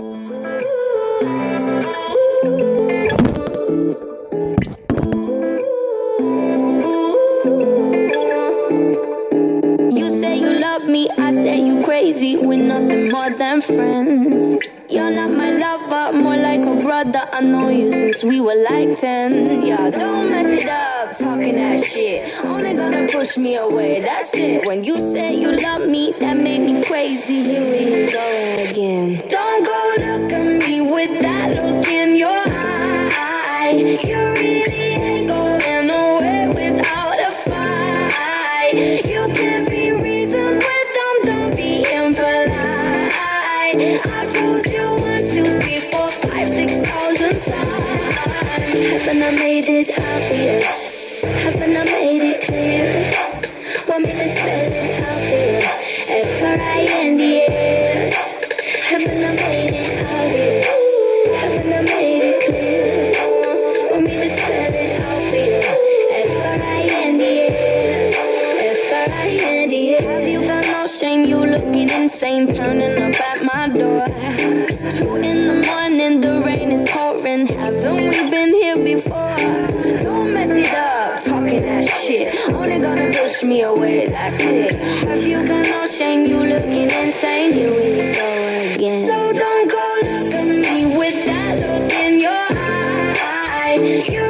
You say you love me, I say you crazy. We're nothing more than friends. You're not my lover, more like a brother. I know you since we were like 10. Yeah, don't mess it up, talking that shit. Only gonna push me away, that's it. When you say you love me, that made me crazy. Here we go again. Don't go look at me with that look in your eye. You really ain't going nowhere without a fight. You can't be reasoned with them, don't be impolite. I've told you 1, 2, 3, 4, 5, 6,000 times. Haven't I made it obvious? Haven't I made it clear? Want me to spell it out here? F-R-I-N-D-S. Haven't I made it obvious? Haven't I made it clear? Want me to spell it out here? F-R-I-N-D-S. F-R-I-N-D-S. Have you got no shame? You looking insane, turning up at my door. It's 2 in the morning, the rain is pouring. Haven't we been here before? Don't mess it up, talking that shit. Only gonna push me away, that's it. Have you got no shame? You looking insane. Here we go again. So don't go look at me with that look in your eye. You